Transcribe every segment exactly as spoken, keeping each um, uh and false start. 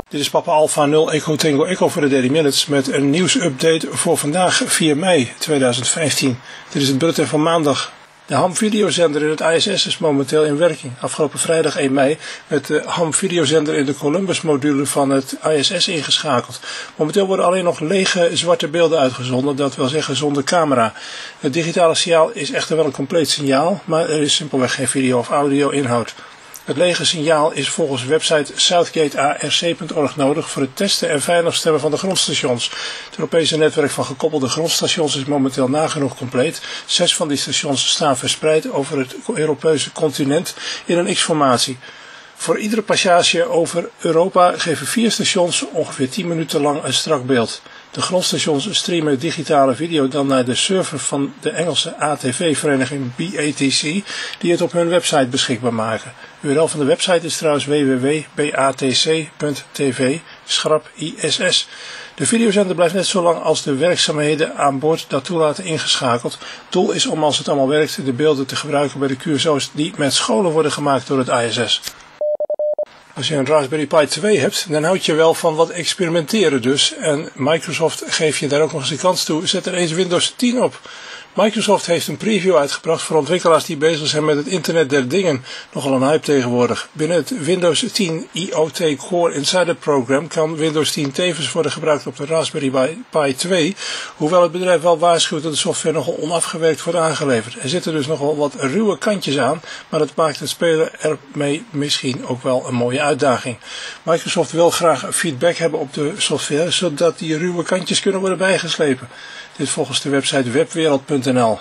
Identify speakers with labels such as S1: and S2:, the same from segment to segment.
S1: Dit is Papa Alpha nul Echo Tango Echo voor de Daily Minutes met een nieuwsupdate voor vandaag vier mei tweeduizend vijftien. Dit is het bulletin van maandag. De Ham videozender in het I S S is momenteel in werking. Afgelopen vrijdag één mei werd de Ham videozender in de Columbus module van het I S S ingeschakeld. Momenteel worden alleen nog lege zwarte beelden uitgezonden, dat wil zeggen zonder camera. Het digitale signaal is echter wel een compleet signaal, maar er is simpelweg geen video of audio inhoud. Het lege signaal is volgens website southgate A R C punt org nodig voor het testen en veiligstellen van de grondstations. Het Europese netwerk van gekoppelde grondstations is momenteel nagenoeg compleet. Zes van die stations staan verspreid over het Europese continent in een X-formatie. Voor iedere passage over Europa geven vier stations ongeveer tien minuten lang een strak beeld. De grondstations streamen digitale video dan naar de server van de Engelse A T V-vereniging B A T C, die het op hun website beschikbaar maken. De U R L van de website is trouwens w w w punt b a t c punt t v schrap I S S. De videozender blijft net zo lang als de werkzaamheden aan boord dat toelaten ingeschakeld. Doel is om, als het allemaal werkt, de beelden te gebruiken bij de Q S O's die met scholen worden gemaakt door het I S S. Als je een Raspberry Pi twee hebt, dan houd je wel van wat experimenteren dus. En Microsoft geeft je daar ook nog eens een kans toe. Zet er eens Windows tien op. Microsoft heeft een preview uitgebracht voor ontwikkelaars die bezig zijn met het internet der dingen. Nogal een hype tegenwoordig. Binnen het Windows tien I O T Core Insider Program kan Windows tien tevens worden gebruikt op de Raspberry Pi twee. Hoewel het bedrijf wel waarschuwt dat de software nogal onafgewerkt wordt aangeleverd. Er zitten dus nogal wat ruwe kantjes aan, maar dat maakt het spelen ermee misschien ook wel een mooie uitdaging. Microsoft wil graag feedback hebben op de software, zodat die ruwe kantjes kunnen worden bijgeslepen. Dit volgens de website webwereld punt n l.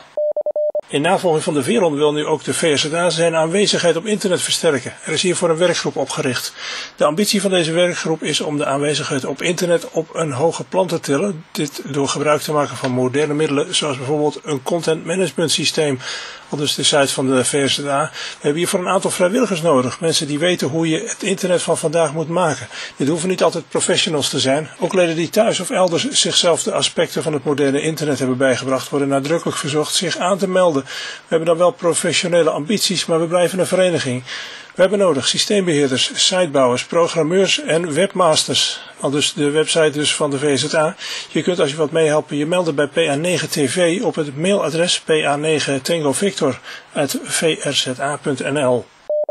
S1: In navolging van de Veron wil nu ook de V S Z A zijn aanwezigheid op internet versterken. Er is hiervoor een werkgroep opgericht. De ambitie van deze werkgroep is om de aanwezigheid op internet op een hoger plan te tillen. Dit door gebruik te maken van moderne middelen zoals bijvoorbeeld een content management systeem. Al dus de site van de V S Z A. We hebben hiervoor een aantal vrijwilligers nodig. Mensen die weten hoe je het internet van vandaag moet maken. Dit hoeven niet altijd professionals te zijn. Ook leden die thuis of elders zichzelf de aspecten van het moderne internet hebben bijgebracht worden nadrukkelijk verzocht zich aan te melden. We hebben dan wel professionele ambities, maar we blijven een vereniging. We hebben nodig systeembeheerders, sitebouwers, programmeurs en webmasters. Al dus de website dus van de V S Z A. Je kunt als je wat meehelpen je melden bij P A negen T V op het mailadres P A negen Tango Victor uit v r z a punt n l.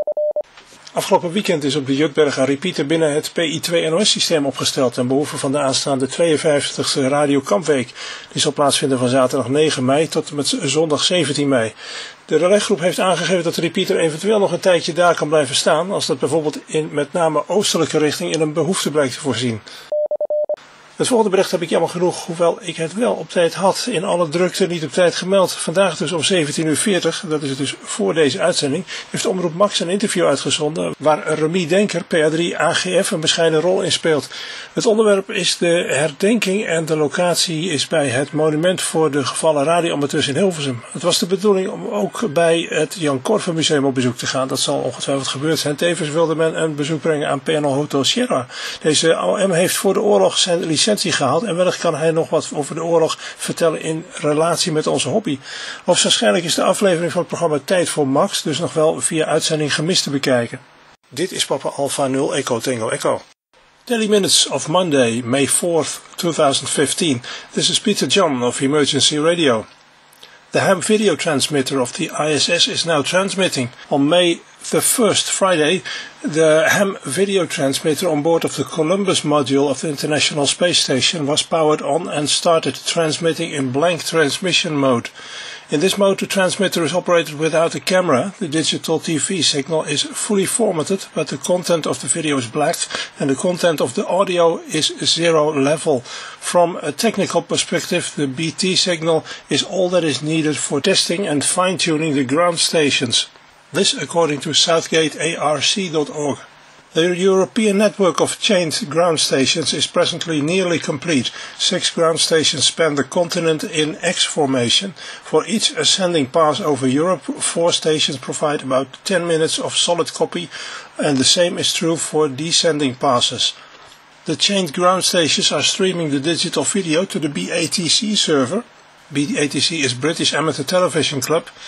S1: Afgelopen weekend is op de Jutberg een repeater binnen het P I twee N O S-systeem opgesteld ten behoeve van de aanstaande tweeënvijftigste Radio Kampweek. Die zal plaatsvinden van zaterdag negen mei tot en met zondag zeventien mei. De relaygroep heeft aangegeven dat de repeater eventueel nog een tijdje daar kan blijven staan, als dat bijvoorbeeld in met name oostelijke richting in een behoefte blijkt te voorzien. Het volgende bericht heb ik jammer genoeg, hoewel ik het wel op tijd had, in alle drukte niet op tijd gemeld. Vandaag dus om zeventien uur veertig, dat is het dus voor deze uitzending, heeft Omroep Max een interview uitgezonden waar Remy Denker, P A drie A G F, een bescheiden rol in speelt. Het onderwerp is de herdenking en de locatie is bij het monument voor de gevallen radioamateurs in Hilversum. Het was de bedoeling om ook bij het Jan Korver Museum op bezoek te gaan. Dat zal ongetwijfeld gebeurd zijn. Tevens wilde men een bezoek brengen aan P N L Hotel Sierra. Deze O M heeft voor de oorlog zijn licentie gehaald en wellicht kan hij nog wat over de oorlog vertellen in relatie met onze hobby. Hoogstwaarschijnlijk is de aflevering van het programma Tijd voor Max dus nog wel via uitzending gemist te bekijken. Dit is Papa Alpha nul Echo Tango Echo. Daily Minutes of Monday, May fourth, twenty fifteen. This is Peter John of Emergency Radio. The ham video transmitter of the I S S is now transmitting. On May the first, Friday, the ham video transmitter on board of the Columbus module of the International Space Station was powered on and started transmitting in blank transmission mode. In this mode, the transmitter is operated without a camera. The digital T V signal is fully formatted, but the content of the video is black and the content of the audio is zero level. From a technical perspective, the B T signal is all that is needed for testing and fine-tuning the ground stations. This according to southgate A R C dot org. The European network of chained ground stations is presently nearly complete. Six ground stations span the continent in X formation. For each ascending pass over Europe, four stations provide about ten minutes of solid copy, and the same is true for descending passes. The chained ground stations are streaming the digital video to the B A T C server. B A T C is British Amateur Television Club.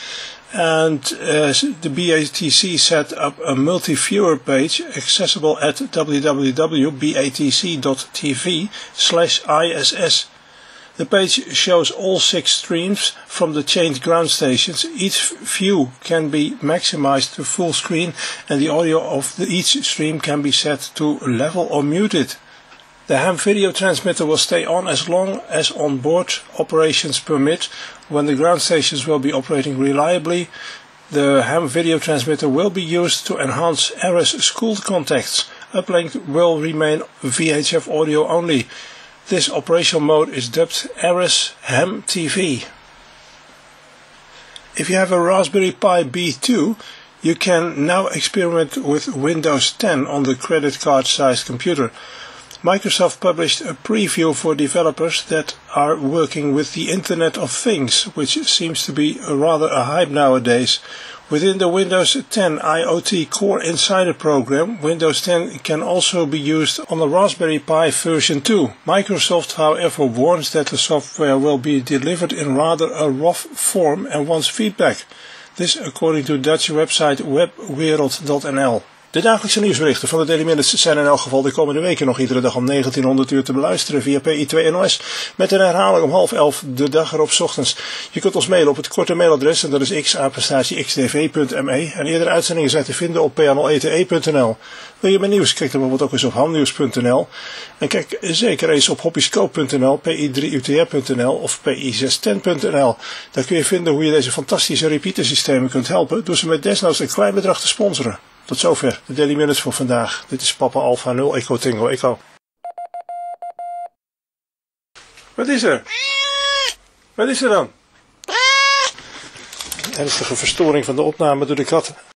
S1: And uh, the B A T C set up a multi-viewer page accessible at w w w dot b a t c dot t v slash I S S. The page shows all six streams from the changed ground stations. Each view can be maximized to full screen and the audio of the each stream can be set to level or muted. The ham video transmitter will stay on as long as on-board operations permit. When the ground stations will be operating reliably, the ham video transmitter will be used to enhance A R I S school contacts. Uplink will remain V H F audio only. This operational mode is dubbed A R I S Ham T V. If you have a Raspberry Pi B two, you can now experiment with Windows ten on the credit card sized computer. Microsoft published a preview for developers that are working with the Internet of Things, which seems to be rather a hype nowadays. Within the Windows ten IoT Core Insider program, Windows ten can also be used on the Raspberry Pi version two. Microsoft, however, warns that the software will be delivered in rather a rough form and wants feedback. This according to Dutch website webwereld dot n l. De dagelijkse nieuwsberichten van de Daily Minutes zijn in elk geval de komende weken nog iedere dag om negentienhonderd uur te beluisteren via P I twee N O S met een herhaling om half elf de dag erop 's ochtends. Je kunt ons mailen op het korte mailadres en dat is x apenstaartje x d v punt m e en eerdere uitzendingen zijn te vinden op p n l e t e punt n l. Wil je meer nieuws? Kijk dan bijvoorbeeld ook eens op hamnieuws punt n l en kijk zeker eens op hobbyskoop punt n l, p i drie u t r punt n l of p i zes tien punt n l. Daar kun je vinden hoe je deze fantastische repeatersystemen kunt helpen door ze met desnoods een klein bedrag te sponsoren. Tot zover de Daily Minutes voor vandaag. Dit is Papa Alpha nul Echo Tango Echo. Wat is er? Wat is er dan? Ernstige verstoring van de opname door de kat.